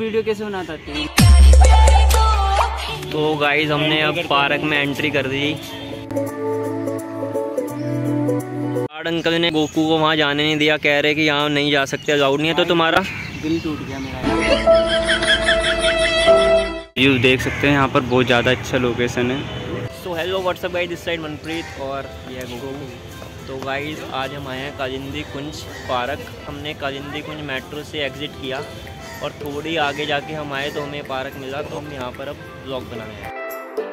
Video कैसे बनाता है। तो गाइज हमने अब पार्क में एंट्री कर दी। अंकल ने गोकू को वहाँ जाने नहीं दिया, कह रहे कि यहाँ नहीं जा सकते, अलाउड नहीं है। तो तुम्हारा दिल टूट गया मेरा। व्यू देख सकते हैं यहाँ पर, बहुत ज़्यादा अच्छा लोकेशन है। So hello what's up guys, this side Manpreet और ये गोकू। तो गाइस आज हम आए हैं कालिंदी कुंज पार्क। हमने कालिंदी कुंज मेट्रो से एग्ज़िट किया और थोड़ी आगे जाके हम आए तो हमें पार्क मिला, तो हम यहाँ पर अब ब्लॉग बनाए हैं।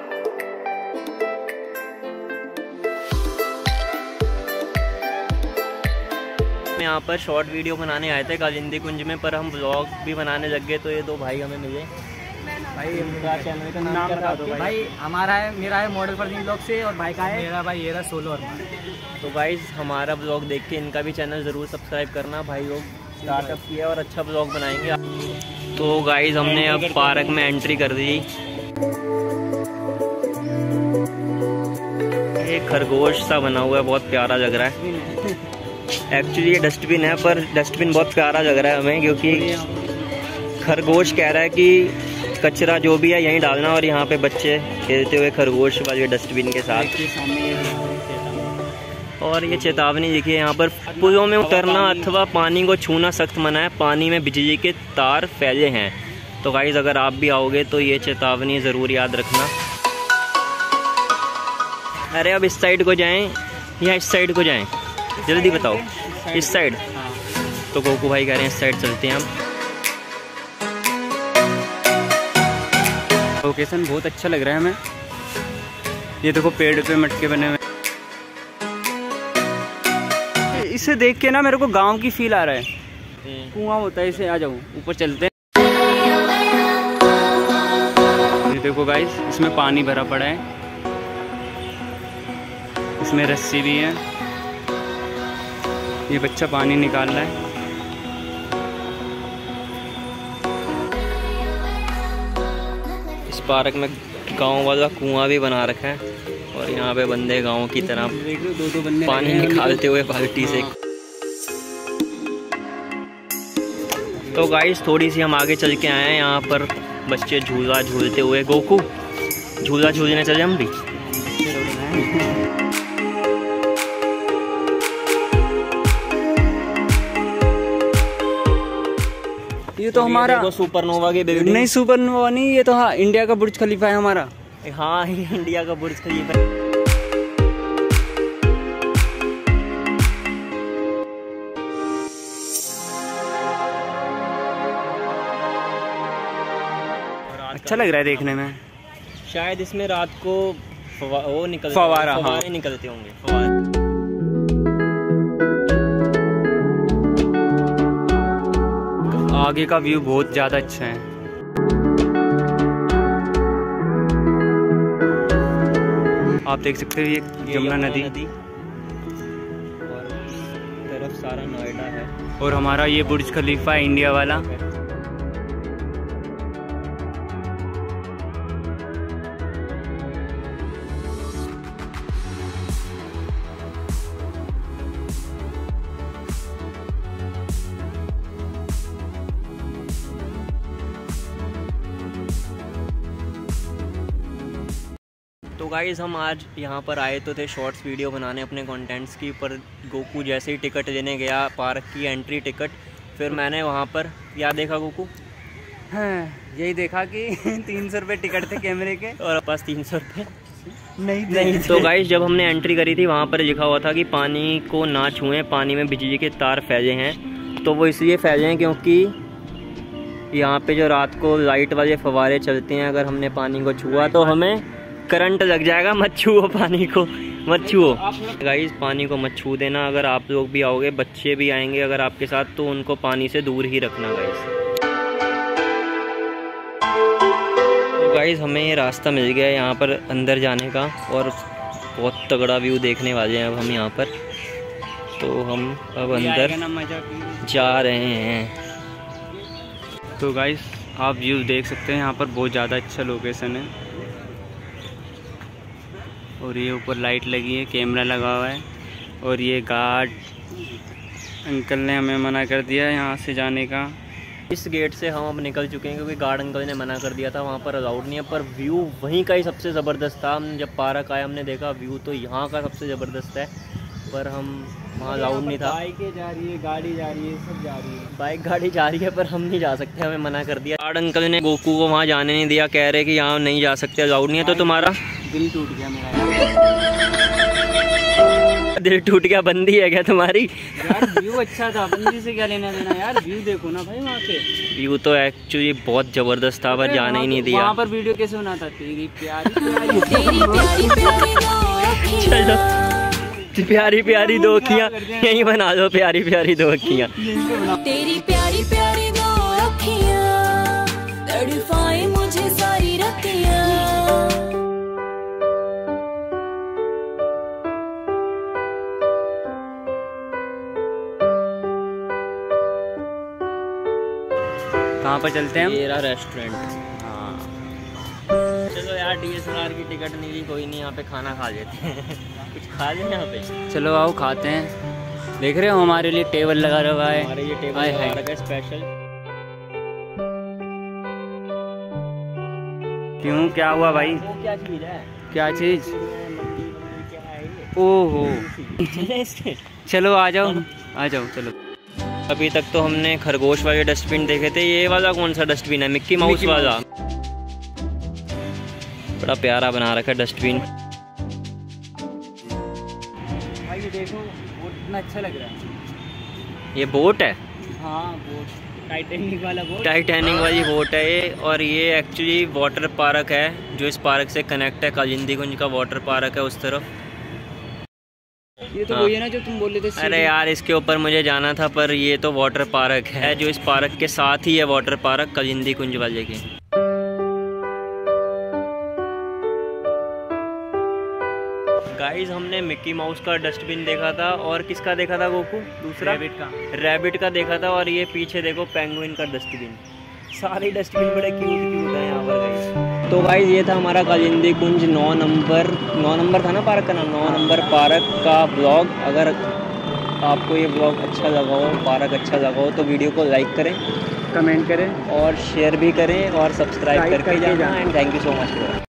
यहाँ पर शॉर्ट वीडियो बनाने आए थे कालिंदी कुंज में, पर हम ब्लॉग भी बनाने लग गए। तो ये दो भाई हमें मिले। भाई इनका चैनल का नाम बता दो। भाई हमारा है, मेरा है मॉडल फॉर ब्लॉग से, और भाई का है मेरा भाई ये रहा सोलो। और तो गाइस हमारा ब्लॉग देख के इनका भी चैनल ज़रूर सब्सक्राइब करना। भाई लोग स्टार्टअप किया और अच्छा ब्लॉग बनाएंगे। तो गाइस हमने अब पार्क में एंट्री कर दी। एक खरगोश सा बना हुआ है, बहुत प्यारा लग रहा है। एक्चुअली ये डस्टबिन है, पर डस्टबिन बहुत प्यारा लग रहा है हमें, क्योंकि खरगोश कह रहा है कि कचरा जो भी है यहीं डालना, और यहाँ पे बच्चे खेलते हुए खरगोश वाले डस्टबिन के साथ। और ये चेतावनी देखिए, यहाँ पर पुलों में उतरना अथवा पानी को छूना सख्त मना है, पानी में बिजली के तार फैले हैं। तो गाइस अगर आप भी आओगे तो ये चेतावनी ज़रूर याद रखना। अरे अब इस साइड को जाएं या इस साइड को जाएं, जल्दी बताओ। इस साइड। तो गोकू भाई कह रहे हैं इस साइड चलते हैं हम। लोकेशन बहुत अच्छा लग रहा है हमें। ये देखो पेड़ पे मटके बने हुए। इसे देख के ना मेरे को गांव की फील आ रहा है। कुआं होता है, इसे आ जाओ ऊपर चलते हैं। ये देखो गाइस, इसमें पानी भरा पड़ा है, इसमें रस्सी भी है। ये बच्चा पानी निकाल रहा है। इस पार्क में गांव वाला कुआं भी बना रखा है, और यहाँ पे बंदे गांव की तरह दो बंदे पानी निकालते हुए बाल्टी से। तो गाइस थोड़ी सी हम आगे चल के आए हैं, यहाँ पर बच्चे झूला झूलते हुए। गोकू झूला झूलने चले हम भी। ये तो हमारा सुपरनोवा की बिल्डिंग नहीं, सुपरनोवा नहीं, ये तो हाँ इंडिया का बुर्ज खलीफा है हमारा। हाँ ये इंडिया का बुर्ज खलीफा। अच्छा लग रहा है देखने में। शायद इसमें रात को वो निकलते फवारा, हाँ निकलते होंगे फवारे। आगे का व्यू बहुत ज़्यादा अच्छा है। आप देख सकते हो ये यमुना नदी, और तरफ सारा नोएडा है, और हमारा ये बुर्ज खलीफा है इंडिया वाला। तो गाइज़ हम आज यहाँ पर आए तो थे शॉर्ट्स वीडियो बनाने अपने कंटेंट्स की, पर गोकू जैसे ही टिकट लेने गया, पार्क की एंट्री टिकट, फिर मैंने वहाँ पर क्या देखा गोकू? हाँ, यही देखा कि 300 रुपये टिकट थे कैमरे के, और पास 300 रुपये नहीं। तो गाइज़ जब हमने एंट्री करी थी वहाँ पर लिखा हुआ था कि पानी को ना छुएं, पानी में बिजली के तार फैले हैं। तो वो इसलिए फैले हैं क्योंकि यहाँ पे जो रात को लाइट वाले फवारे चलते हैं, अगर हमने पानी को छुआ तो हमें करंट लग जाएगा। मत छुओ पानी को, मत छुओ गाइस, पानी को मत छू देना। अगर आप लोग भी आओगे, बच्चे भी आएंगे अगर आपके साथ, तो उनको पानी से दूर ही रखना गाइस। तो गाइस हमें ये रास्ता मिल गया है यहाँ पर अंदर जाने का, और बहुत तगड़ा व्यू देखने वाले हैं अब हम यहाँ पर। तो हम अब अंदर जा रहे हैं। तो गाइस आप व्यू देख सकते हैं, यहाँ पर बहुत ज़्यादा अच्छा लोकेशन है, और ये ऊपर लाइट लगी है, कैमरा लगा हुआ है, और ये गार्ड अंकल ने हमें मना कर दिया यहाँ से जाने का। इस गेट से हम अब निकल चुके हैं क्योंकि गार्ड अंकल ने मना कर दिया था, वहाँ पर अलाउड नहीं है। पर व्यू वहीं का ही सबसे ज़बरदस्त था। हम जब पार्क आए हमने देखा व्यू तो यहाँ का सबसे ज़बरदस्त है, पर हम वहाँ अलाउड नहीं था। बाइकें जा रही है, गाड़ी जा रही है, सब जा रही है, बाइक गाड़ी जा रही है, पर हम नहीं जा सकते, हमें मना कर दिया। गार्ड अंकल ने गोकू को वहाँ जाने नहीं दिया, कह रहे कि यहाँ नहीं जा सकते, अलाउड नहीं है। तो तुम्हारा दिल टूट गया मेरा। दिल टूट गया, बंदी है क्या तुम्हारी? यार व्यू अच्छा था, बंदी से क्या लेना देना यार, व्यू देखो ना भाई वहाँ के। व्यू तो एक्चुअली बहुत ज़बरदस्त था, पर जाने ही नहीं दिया। वहाँ पर वीडियो कैसे होना था? तेरी प्यारी प्यारी चलो प्यारी प्यारी दो अखियाँ यही बना दो, प्यारी प्यारी दो अखियाँ। तेरी प्यारी प्यारी दो अखियाँ तड़पाए मुझे सारी रतियाँ। कहाँ पर चलते हैं? मेरा रेस्टोरेंट। हाँ चलो यार, DSLR की टिकट नहीं ली, कोई नहीं, यहाँ पे खाना खा लेते हैं। कुछ खा लें यहाँ पे। चलो आओ खाते हैं। देख रहे हो हमारे लिए टेबल लगा रहा है, हमारे ये टेबल लगा रखा है स्पेशल। क्यों, क्या हुआ भाई? वो क्या चीज़ है? क्या चीज़? ओहो चलो आ जाओ आ जाओ चलो। अभी तक तो हमने खरगोश वाले डस्टबिन देखे थे, ये वाला कौन सा डस्टबिन है? मिक्की माउस वाला। बड़ा प्यारा बना रखा है डस्टबिन। भाई ये देखो बोट कितना अच्छा लग रहा है। ये बोट है? हाँ बोट, टाइटैनिक वाला बोट। टाइटैनिक वाली बोट है ये, और ये एक्चुअली वाटर पार्क है जो इस पार्क से कनेक्ट है। कालिंदी कुंज का वाटर पार्क है उस तरफ। ये तो हाँ। वही है ना जो तुम बोल रहे थे? अरे यार इसके ऊपर मुझे जाना था, पर ये तो वाटर पार्क है जो इस पार्क के साथ ही है, वाटर पार्क कालिंदी कुंज वाले के। गाइस हमने मिक्की माउस का डस्टबिन देखा था, और किसका देखा था गोकू? दूसरा रैबिट का देखा था। और ये पीछे देखो पेंगुइन का डस्टबिन। सारे डस्टबिन बड़े क्यूट क्यूट हैं यहाँ पर गाइस। तो गाइस ये था हमारा कालिंदी कुंज 9 नंबर था ना पार्क का नाम, 9 नंबर पार्क का ब्लॉग। अगर आपको ये ब्लॉग अच्छा लगा हो, पार्क अच्छा लगा हो, तो वीडियो को लाइक करें, कमेंट करें और शेयर भी करें, और सब्सक्राइब करके जाना। And thank you so much.